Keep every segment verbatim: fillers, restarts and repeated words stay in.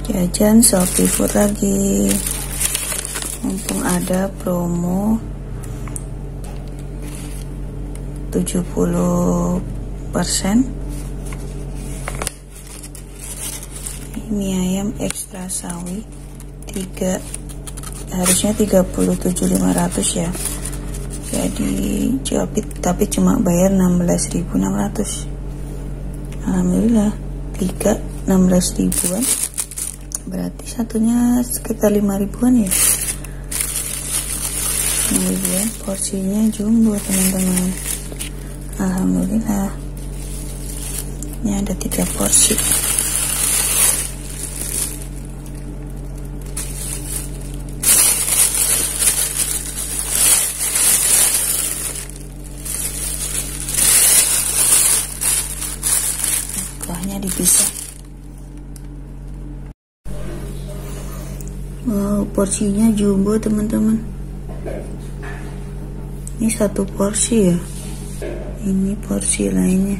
Jajan Shopee Food lagi, mumpung ada promo tujuh puluh persen. Mie ayam ekstra sawi tiga, harusnya tiga puluh tujuh ribu lima ratus ya, jadi Jopit tapi cuma bayar enam belas ribu enam ratus. Alhamdulillah, tiga enam belas ribuan, berarti satunya sekitar lima ribuan ya. lima ribuan, porsinya jumbo teman-teman. Alhamdulillah, ini ada tiga porsi. Kuahnya dipisah. Wow, porsinya jumbo teman-teman. Ini satu porsi ya. Ini porsi lainnya.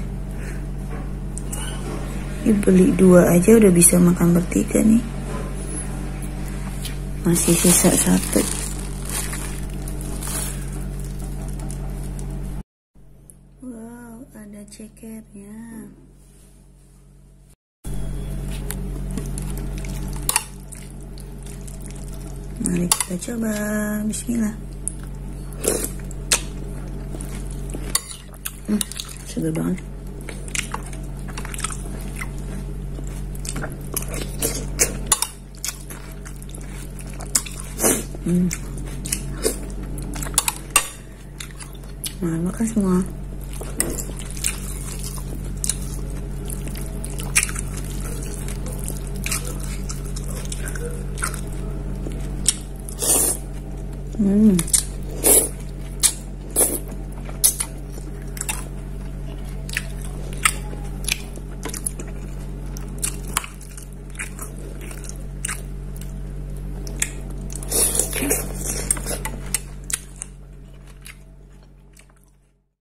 Ini beli dua aja udah bisa makan bertiga nih. Masih sisa satu. Wow, ada cekernya. Mari kita coba. Bismillah. Hmm, segar banget. Hmm. Nah, makan semua. Hmm.